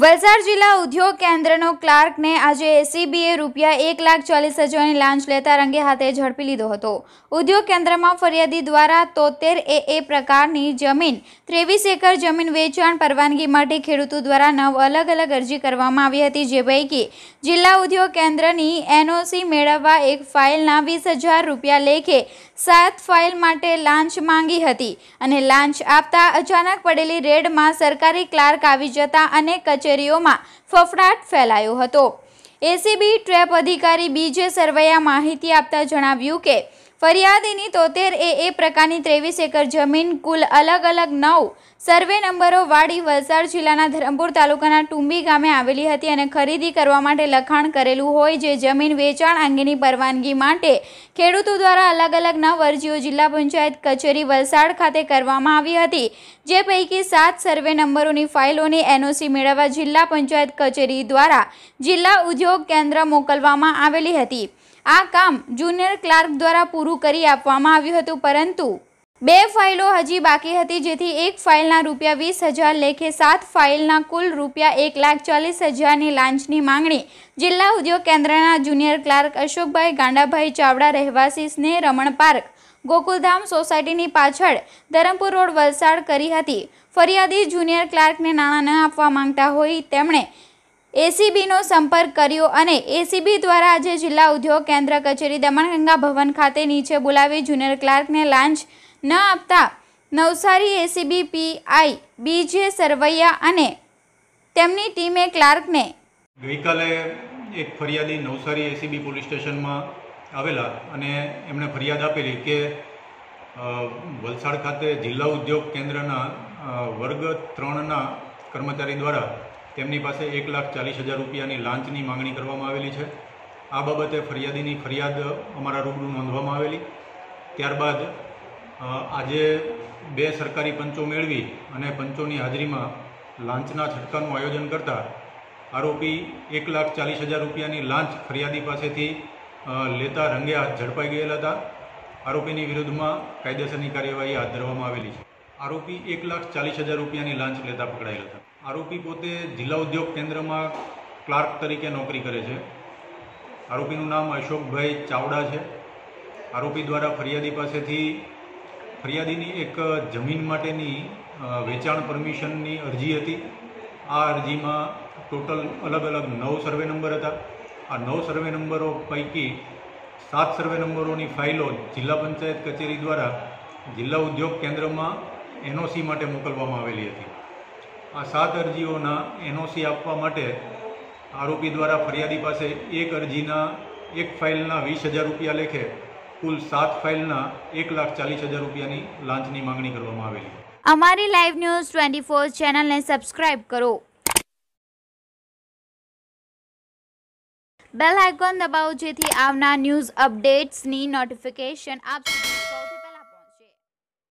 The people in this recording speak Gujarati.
વલસાડ જિલ્લા ઉદ્યોગ કેન્દ્રનો ક્લાર્કને આજે એસીબીએ રૂપિયા 1,40,000ની લાંચ લેતા રંગે હાથે ઝડપી લીધો હતો। ઉદ્યોગ કેન્દ્રમાં ફરિયાદી દ્વારા 73 AA પ્રકારની જમીન 23 એકર જમીન વેચાણ પરવાનગી માટે ખેડૂતો દ્વારા 9 અલગ અલગ અરજી કરવામાં આવી હતી, જે પૈકી જિલ્લા ઉદ્યોગ કેન્દ્રની એનઓસી મેળવવા એક ફાઇલના 20,000 રૂપિયા લેખે 7 ફાઇલ માટે લાંચ માંગી હતી અને લાંચ આપતા અચાનક પડેલી રેડમાં સરકારી ક્લાર્ક આવી જતા અનેક કચેરીઓમાં ફફડાટ ફેલાયો હતો। એસીબી ટ્રેપ અધિકારી બીજે સરવૈયા માહિતી આપતા જણાવ્યું કે ફરિયાદીની 73 AA પ્રકારની 23 એકર જમીન કુલ અલગ અલગ 9 સર્વે નંબરો વાળી વલસાડ જિલ્લાના ધરમપુર તાલુકાના ટુંબી ગામે આવેલી હતી અને ખરીદી કરવા માટે લખાણ કરેલું હોય, જે જમીન વેચાણ અંગેની પરવાનગી માટે ખેડૂતો દ્વારા અલગ અલગ 9 અરજીઓ જિલ્લા પંચાયત કચેરી વલસાડ ખાતે કરવામાં આવી હતી, જે પૈકી 7 સર્વે નંબરોની ફાઇલોની એનઓસી મેળવવા જિલ્લા પંચાયત કચેરી દ્વારા જિલ્લા ઉદ્યોગ કેન્દ્ર મોકલવામાં આવેલી હતી। આ કામ જુનિયર ક્લાર્ક દ્વારા પૂરું કરી આપવામાં આવ્યું હતું, પરંતુ 2 ફાઇલો હજી બાકી હતી, જેથી એક ફાઇલના રૂપિયા 20,000 લેખે 7 ફાઇલના કુલ રૂપિયા 1,40,000ની લાંચની માંગણી જિલ્લા ઉદ્યોગ કેન્દ્રના જુનિયર ક્લાર્ક અશોકભાઈ ગાંડાભાઈ ચાવડા, રહેવાસી સ્નેહ રમણ પાર્ક, ગોકુલધામ સોસાયટીની પાછળ, ધરમપુર રોડ, વલસાડ કરી હતી। ફરિયાદી જુનિયર ક્લાર્કને નાણાં ન આપવા માંગતા હોય તેમણે એસીબીનો સંપર્ક કર્યો અને એસીબી દ્વારા આજે જિલ્લા ઉદ્યોગ કેન્દ્ર કચેરી દમણગંગા ભવન ખાતે નીચે બોલાવી જુનિયર ક્લાર્કને લાંચ ન આપતા નવસારી એસીબી પીઆઈ બીજે સરવૈયા અને તેમની ટીમે ક્લાર્કને ગઈકાલે એક ફરિયાદી નવસારી એસીબી પોલીસ સ્ટેશનમાં આવેલા અને એમણે ફરિયાદ આપેલી કે વલસાડ ખાતે જિલ્લા ઉદ્યોગ કેન્દ્રના વર્ગ 3ના કર્મચારી દ્વારા તેમની પાસે 1,40,000 રૂપિયાની લાંચની માંગણી કરવામાં આવેલી છે। આ બાબતે ફરિયાદીની ફરિયાદ અમારા રૂબરૂ નોંધવામાં આવેલી। ત્યારબાદ આજે 2 સરકારી પંચો મેળવી અને પંચોની હાજરીમાં લાંચના છટકાનું આયોજન કરતા આરોપી 1,40,000 રૂપિયાની લાંચ ફરિયાદી પાસેથી લેતા રંગે હાથ ઝડપાઈ ગયેલા હતા। આરોપીની વિરુદ્ધમાં કાયદેસરની કાર્યવાહી હાથ ધરવામાં આવેલી છે। આરોપી 1,40,000 રૂપિયાની લાંચ લેતા પકડાયેલા હતા। આરોપી પોતે જિલ્લા ઉદ્યોગ કેન્દ્રમાં ક્લાર્ક તરીકે નોકરી કરે છે। આરોપીનું નામ અશોકભાઈ ચાવડા છે। આરોપી દ્વારા ફરિયાદી પાસેથી ફરિયાદીની એક જમીન માટેની વેચાણ પરમિશનની અરજી હતી। આ અરજીમાં ટોટલ અલગ અલગ 9 સર્વે નંબર હતા। આ 9 સર્વે નંબરો પૈકી 7 સર્વે નંબરોની ફાઇલો જિલ્લા પંચાયત કચેરી દ્વારા જિલ્લા ઉદ્યોગ કેન્દ્રમાં એનઓસી માટે મોકલવામાં આવેલી હતી। આ 7 અરજીઓના એનઓસી આપવા માટે આરોપી દ્વારા ફરિયાદી પાસે એક અરજીના એક ફાઇલના 20,000 રૂપિયા લેખે કુલ 7 ફાઇલના 1,40,000 રૂપિયાની લાંચની માંગણી કરવામાં આવેલી। અમારી લાઈવ ન્યૂઝ 24 ચેનલને સબસ્ક્રાઇબ કરો, બેલ આઇકોન દબાવો, જેથી આવનાર ન્યૂઝ અપડેટ્સની નોટિફિકેશન આપ